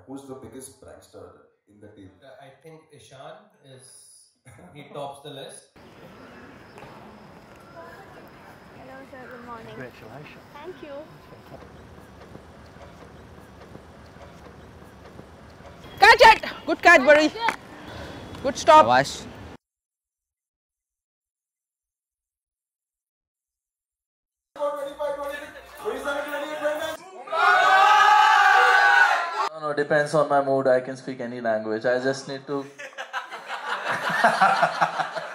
who's the biggest prankster in the team? I think Ishan he tops the list. Hello sir, good morning. Congratulations. Thank you. Catch it! Good catch, buddy. Good stop. Shabash. No, depends on my mood. I can speak any language. I just need to